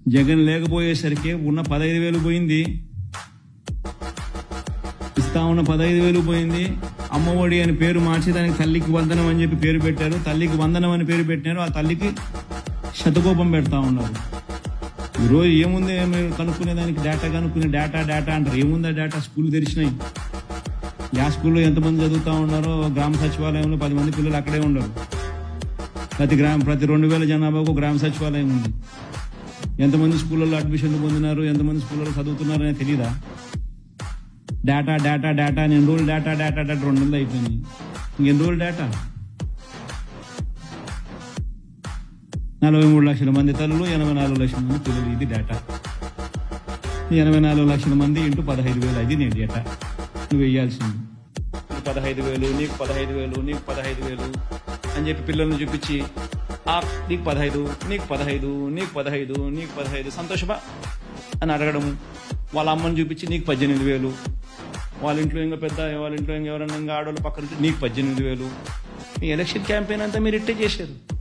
జగన్ లేకపోయేసరికి ఉన్న 15,000 పోయింది, ఇస్తా ఉన్న 15,000 పోయింది. అమ్మఒడి అని పేరు మార్చి దానికి తల్లికి వందనం అని చెప్పి పేరు పెట్టారు. తల్లికి వందనం అని పేరు పెట్టినారు. ఆ తల్లికి శతకోపం పెడతా ఉన్నారు. ఈరోజు ఏముంది మీరు కనుక్కునే దానికి డేటా కనుక్కునే డేటా అంటారు. ఏముందా డేటా? స్కూల్ తెరిచినాయి. ఆ స్కూల్లో ఎంతమంది చదువుతా ఉన్నారో గ్రామ సచివాలయంలో 10 మంది పిల్లలు అక్కడే ఉండరు. ప్రతి 2,000 జనాభాకు గ్రామ సచివాలయం ఉంది. ఎంతమంది స్కూళ్ళలో అడ్మిషన్లు పొందినారు, ఎంతమంది స్కూళ్ళలో చదువుతున్నారు అనేది తెలీదా? డేటా ఎన్ని రోజులు డేటా 2 నెలలు అయిపోయింది. ఇంకెన్ని రోజులు డేటా? 43 లక్షల మంది తల్లులు, 84 లక్షల మంది పిల్లలు. ఇది డేటా. 84 లక్షల మంది ఇంటూ 15,000 అది నేను డేటా. నువ్వు వేయాల్సింది 15,000, నీకు 15,000, నీకు 15,000 అని చెప్పి పిల్లల్ని చూపించి నీకు 15, నీకు 15, నీకు 15, నీకు 15 సంతోషమా అని అడగడము. వాళ్ళ అమ్మని చూపించి నీకు 18,000, వాళ్ళ ఇంట్లో ఇంకా పెద్ద, వాళ్ళ ఇంట్లో ఎవరన్నా ఇంకా ఆడవాళ్ళు పక్కన నీకు 18,000. ఈ ఎలక్షన్ క్యాంపెయిన్ అంతా మీరు ఇట్టే చేశారు.